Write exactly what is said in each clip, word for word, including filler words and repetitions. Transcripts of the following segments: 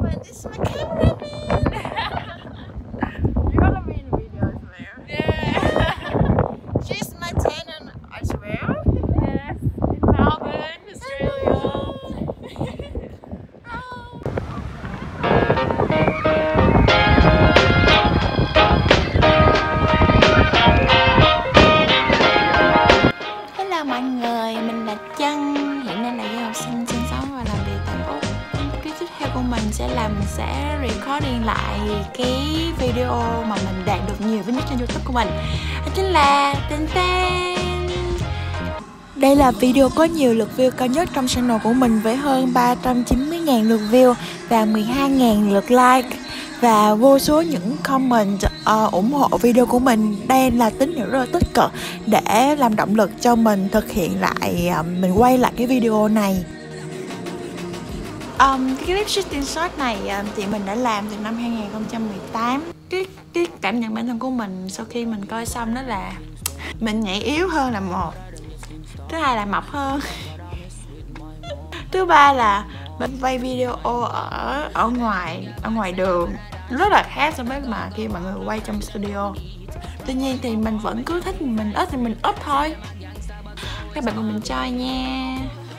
and this is my cameraman. You're gonna be in the video as well. Yeah. She's my tenant as well. Yes, in Melbourne, Australia. Hello mọi người, mình là Trân. Hiện nay là du học sinh sinh sống và làm việc tại Úc. Cái tiếp theo của mình sẽ là mình sẽ recording lại cái video mà mình đạt được nhiều với nick trên YouTube của mình. Đó chính là tên tên. Đây là video có nhiều lượt view cao nhất trong channel của mình với hơn ba trăm chín mươi nghìn lượt view và mười hai nghìn lượt like và vô số những comment uh, ủng hộ video của mình. Đây là tín hiệu rất là tích cực để làm động lực cho mình thực hiện lại, uh, mình quay lại cái video này. Um, cái clip shooting shot này uh, thì mình đã làm từ năm hai nghìn không trăm mười tám. Cái, cái cảm nhận bản thân của mình sau khi mình coi xong đó là mình nhảy yếu hơn là một, thứ hai là mập hơn, thứ ba là mình quay video ở ở ngoài ở ngoài đường rất là khác so với mà khi mọi người quay trong studio. Tuy nhiên thì mình vẫn cứ thích mình up thì mình up thôi. Các bạn cùng mình chơi nha.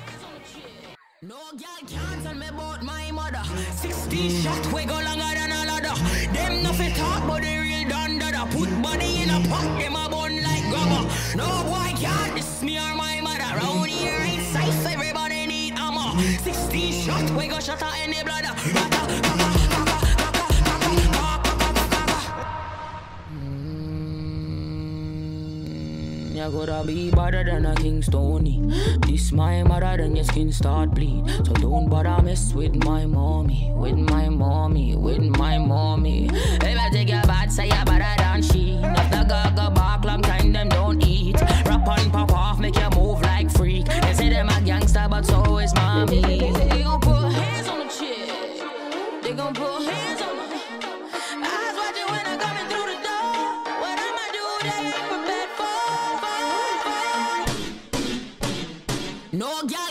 sixteen shot, we go shut out any blood. You're gonna be better than a King Stony. This my mother, then your skin start bleed. So don't bother mess with my mommy, with my mommy, with my mommy. If I take your bad, say you're better than she. Not the gaga bark, long time them don't eat. Rap on, pop off, make you move like freak. They say them a gangster, but so is mommy. They gon' put hands on the chick. They gon' put hands on the eyes watching when I'm coming through the door. What I'ma do, they ain't prepared for. No girl